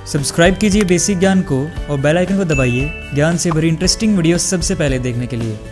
Subscribe कीजिए basic ज्ञान को और बेल आइकन को दबाइए ज्ञान से भरी इंटरेस्टिंग वीडियो सबसे पहले देखने के लिए।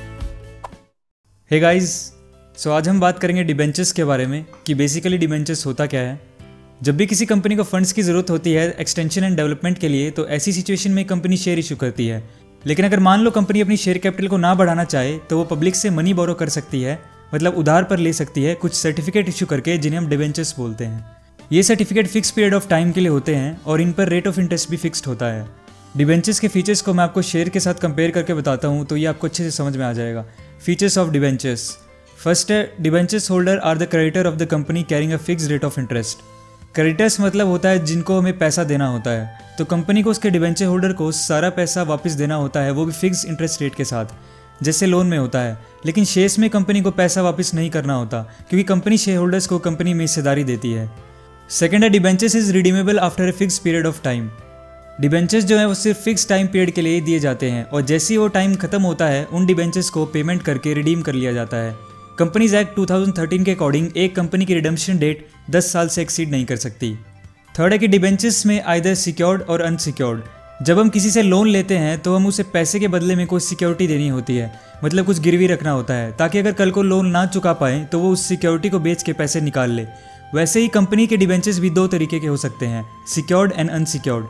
हे गाइस, सो आज हम बात करेंगे डिबेंचर्स के बारे में कि बेसिकली डिबेंचर्स होता क्या है। जब भी किसी कंपनी को फंड्स की ज़रूरत होती है एक्सटेंशन एंड डेवलपमेंट के लिए, तो ऐसी सिचुएशन में कंपनी शेयर इशू करती है। लेकिन अगर मान लो कंपनी अपनी शेयर कैपिटल को ना बढ़ाना चाहे तो वो पब्लिक से मनी बोरो कर सकती है, मतलब उधार पर ले सकती है कुछ सर्टिफिकेट इशू करके, जिन्हें हम डिबेंचर्स बोलते हैं। ये certificate fix period of time के लिए होते हैं और इन पर रेट ऑफ इंटरेस्ट भी फिक्स्ड होता है। डिबेंचर्स के फीचर्स को मैं आपको शेयर के साथ कंपेयर करके बताता हूँ तो ये आपको अच्छे से समझ में आ जाएगा। Features of debentures. फर्स्ट है, debentures holder are the creditor of the company carrying a fix rate of interest. Creditors मतलब होता है जिनको हमें पैसा देना होता है, तो कंपनी को उसके डिबेंचर होल्डर को सारा पैसा वापस देना होता है, वो भी फिक्स इंटरेस्ट रेट के साथ, जैसे लोन में होता है। लेकिन शेयर्स में कंपनी को पैसा वापस नहीं करना होता, क्योंकि कंपनी शेयर होल्डर्स को कंपनी में हिस्सेदारी देती है। सेकेंड है, debentures is redeemable after a fix period of time. Debentures जो है वो सिर्फ फिक्स टाइम पीरियड के लिए दिए जाते हैं और जैसे ही वो टाइम खत्म होता है उन डिबेंचर्स को पेमेंट करके रिडीम कर लिया जाता है। कंपनीज एक्ट 2013 के अकॉर्डिंग एक कंपनी की रिडम्पशन डेट 10 साल से एक्सीड नहीं कर सकती। थर्ड है कि डिबेंचर्स में आइदर सिक्योर्ड और अनसिक्योर्ड। जब हम किसी से लोन लेते हैं तो हम उसे पैसे के बदले में कोई सिक्योरिटी देनी होती है, मतलब कुछ गिरवी रखना होता है, ताकि अगर कल को लोन ना चुका पाए तो वो उस सिक्योरिटी को बेच के पैसे निकाल ले। वैसे ही कंपनी के डिबेंचर्स भी दो तरीके के हो सकते हैं, सिक्योर्ड एंड अनसिक्योर्ड।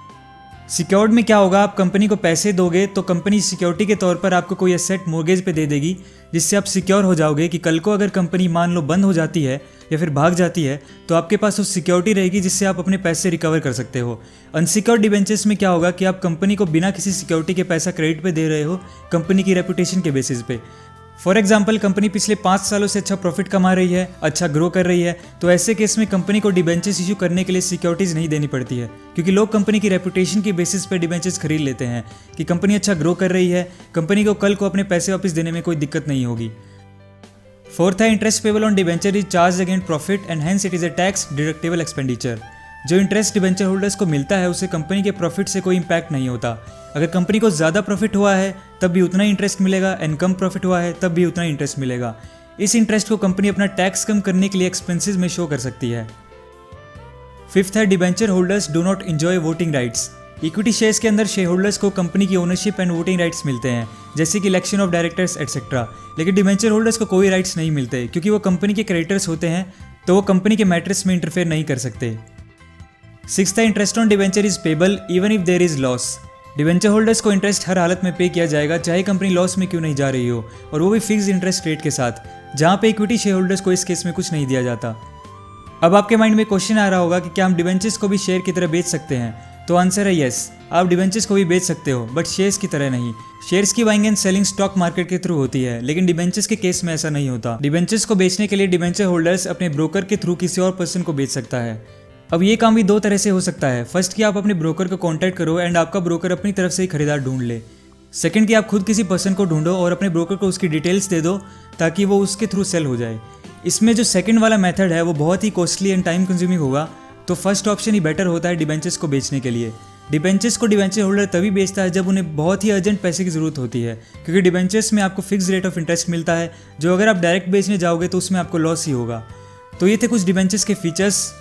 सिक्योर्ड में क्या होगा, आप कंपनी को पैसे दोगे तो कंपनी सिक्योरिटी के तौर पर आपको कोई एसेट मोर्गेज पे दे देगी, जिससे आप सिक्योर हो जाओगे कि कल को अगर कंपनी मान लो बंद हो जाती है या फिर भाग जाती है तो आपके पास उस सिक्योरिटी रहेगी जिससे आप अपने पैसे रिकवर कर सकते हो। अनसिक्योर्ड डिबेंचर्स में क्या होगा कि आप कंपनी को बिना किसी सिक्योरिटी के पैसा क्रेडिट पे दे रहे हो कंपनी की रेपुटेशन के बेसिस पे। फॉर एग्जाम्पल, कंपनी पिछले 5 सालों से अच्छा प्रॉफिट कमा रही है, अच्छा ग्रो कर रही है, तो ऐसे केस में कंपनी को डिबेंचर्स इशू करने के लिए सिक्योरिटीज नहीं देनी पड़ती है, क्योंकि लोग कंपनी की रेपुटेशन की बेसिस पे डिबेंचर्स खरीद लेते हैं कि कंपनी अच्छा ग्रो कर रही है, कंपनी को कल को अपने पैसे वापस देने में कोई दिक्कत नहीं होगी। फोर्थ है, interest payable on debenture is charge against profit and hence it is a tax deductible expenditure. जो इंटरेस्ट डिबेंचर होल्डर्स को मिलता है उससे कंपनी के प्रॉफिट से कोई इंपैक्ट नहीं होता। अगर कंपनी को ज़्यादा प्रॉफिट हुआ है तब भी उतना ही इंटरेस्ट मिलेगा, एंड कम प्रॉफिट हुआ है तब भी उतना ही इंटरेस्ट मिलेगा। इस इंटरेस्ट को कंपनी अपना टैक्स कम करने के लिए एक्सपेंसेस में शो कर सकती है। फिफ्थ है, debenture holders do not enjoy voting rights. Equity shares के अंदर शेयर होल्डर्स को कंपनी की ओनरशिप एंड वोटिंग राइट्स मिलते हैं, जैसे कि इलेक्शन ऑफ डायरेक्टर्स एटसेट्रा। लेकिन डिबेंचर होल्डर्स को कोई राइट्स नहीं मिलते, क्योंकि वो कंपनी के क्रेडिटर्स होते हैं, तो वो कंपनी के मैटर्स में इंटरफेयर नहीं कर सकते। सिक्स्थ है, interest on debenture is payable even if there is loss. Debenture holders को इंटरेस्ट हर हालत में पे किया जाएगा, चाहे कंपनी लॉस में क्यों नहीं जा रही हो, और वो भी फिक्स इंटरेस्ट रेट के साथ, जहां पे इक्विटी शेयर होल्डर्स को इस केस में कुछ नहीं दिया जाता। अब आपके माइंड में क्वेश्चन आ रहा होगा कि क्या हम डिबेंचर्स को भी शेयर की तरह बेच सकते हैं? तो आंसर है यस, आप डिबेंचर्स को भी बेच सकते हो, बट शेयर्स की तरह नहीं। शेयर्स की buying and selling stock market के थ्रू होती है, लेकिन डिबेंचर्स के केस में ऐसा नहीं होता। डिबेंचर्स को बेचने के लिए डिबेंचर होल्डर्स अपने ब्रोकर के थ्रू किसी और पर्सन को बेच सकता है। अब ये काम भी दो तरह से हो सकता है। फर्स्ट कि आप अपने ब्रोकर को कांटेक्ट करो एंड आपका ब्रोकर अपनी तरफ से ही खरीदार ढूंढ ले। सेकंड कि आप खुद किसी पर्सन को ढूंढो और अपने ब्रोकर को उसकी डिटेल्स दे दो ताकि वो उसके थ्रू सेल हो जाए। इसमें जो सेकंड वाला मेथड है वो बहुत ही कॉस्टली एंड टाइम कंज्यूमिंग होगा, तो फर्स्ट ऑप्शन ही बेटर होता है डिबेंचर्स को बेचने के लिए। डिबेंचर्स को डिबेंचर होल्डर तभी बेचता है जब उन्हें बहुत ही अर्जेंट पैसे की ज़रूरत होती है, क्योंकि डिबेंचर्स में आपको फिक्स रेट ऑफ इंटरेस्ट मिलता है, जो अगर आप डायरेक्ट बेचने जाओगे तो उसमें आपको लॉस ही होगा। तो ये थे कुछ डिबेंचर्स के फीचर्स।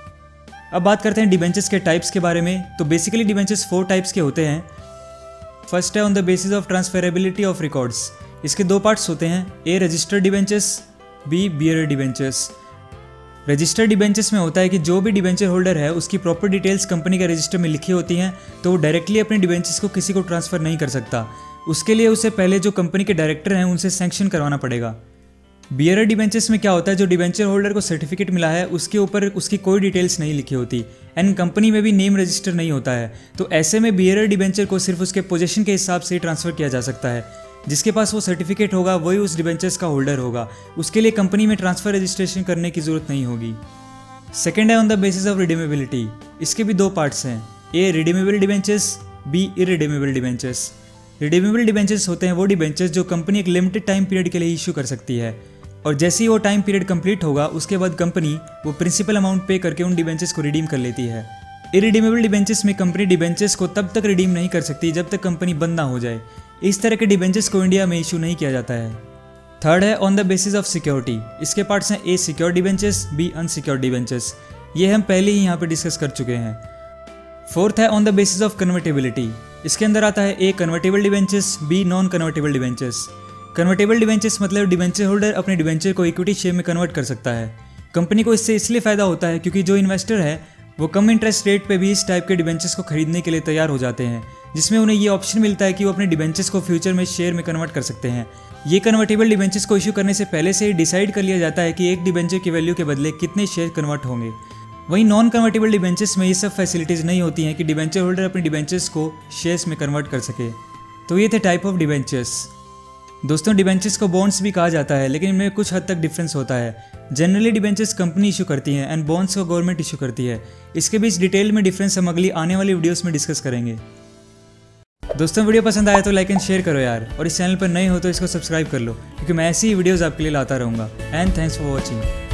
अब बात करते हैं डिबेंचर्स के टाइप्स के बारे में। तो बेसिकली डिबेंचर्स 4 टाइप्स के होते हैं। फर्स्ट है on the basis of transferability of records. इसके 2 पार्ट्स होते हैं, A registered debentures, B bearer debentures. Registered debentures में होता है कि जो भी डिबेंचर होल्डर है उसकी प्रॉपर डिटेल्स कंपनी के रजिस्टर में लिखी होती हैं, तो वो डायरेक्टली अपने डिबेंचर्स को किसी को ट्रांसफ़र नहीं कर सकता। उसके लिए उसे पहले जो कंपनी के डायरेक्टर हैं उनसे सैंक्शन करवाना पड़ेगा। बियरर डिबेंचर्स में क्या होता है, जो डिबेंचर होल्डर को सर्टिफिकेट मिला है उसके ऊपर उसकी कोई डिटेल्स नहीं लिखी होती, एंड कंपनी में भी नेम रजिस्टर नहीं होता है। तो ऐसे में बियरर डिबेंचर को सिर्फ उसके पोजीशन के हिसाब से ही ट्रांसफ़र किया जा सकता है। जिसके पास वो सर्टिफिकेट होगा वही उस डिबेंचर्स का होल्डर होगा, उसके लिए कंपनी में ट्रांसफ़र रजिस्ट्रेशन करने की ज़रूरत नहीं होगी। सेकेंड है on the basis of redeemability. इसके भी 2 पार्ट्स हैं, A redeemable debentures, B irredeemable debentures. Redeemable debentures होते हैं वो डिबेंचर्स जो कंपनी एक लिमिटेड टाइम पीरियड के लिए इशू कर सकती है, और जैसे ही वो टाइम पीरियड कंप्लीट होगा उसके बाद कंपनी वो प्रिंसिपल अमाउंट पे करके उन डिबेंचर्स को रिडीम कर लेती है। इरिडीमेबल डिबेंचर्स में कंपनी डिबेंचर्स को तब तक रिडीम नहीं कर सकती जब तक कंपनी बंद ना हो जाए। इस तरह के डिबेंचर्स को इंडिया में इशू नहीं किया जाता है। थर्ड है on the basis of security. इसके पार्ट्स हैं, A secure debentures, B unsecure debentures. ये हम पहले ही यहाँ पे डिस्कस कर चुके हैं। फोर्थ है on the basis of convertibility. इसके अंदर आता है A convertible debentures, B non convertible debentures. Convertible debentures मतलब डिवेंचर होल्डर अपने डिवेंचर को इक्विटी शेयर में कन्वर्ट कर सकता है। कंपनी को इससे इसलिए फ़ायदा होता है क्योंकि जो इन्वेस्टर है वो कम इंटरेस्ट रेट पे भी इस टाइप के डिवेंचर्स को खरीदने के लिए तैयार हो जाते हैं, जिसमें उन्हें ये ऑप्शन मिलता है कि वो अपने डिवेंचर्स को फ्यूचर में शेयर में कन्वर्ट कर सकते हैं। ये कन्वर्टेबल डिवेंचर्स को इशू करने से पहले से ही डिसाइड कर लिया जाता है कि एक डिवेंचर की वैल्यू के बदले कितने शेयर कन्वर्ट होंगे। वहीं नॉन कन्वर्टेबल डिवेंचर्स में ये सब फैसिलिटीज़ नहीं होती हैं कि डिवेंचर होल्डर अपने डिवेंचर्स को शेयर्स में कन्वर्ट कर सके। तो ये थे टाइप ऑफ डिवेंचर्स। दोस्तों, डिवेंचर्स को बॉन्ड्स भी कहा जाता है, लेकिन इनमें कुछ हद तक डिफरेंस होता है। जनरली डिवेंचर्स कंपनी इशू करती है एंड बॉन्ड्स को गवर्नमेंट इशू करती है। इसके बीच डिटेल में डिफरेंस हम अगली आने वाली वीडियोस में डिस्कस करेंगे। दोस्तों, वीडियो पसंद आया तो लाइक एंड शेयर करो यार, और इस चैनल पर नए हो तो इसको सब्सक्राइब कर लो, क्योंकि मैं ऐसी ही वीडियोस आपके लिए लाता रहूँगा। And thanks for watching.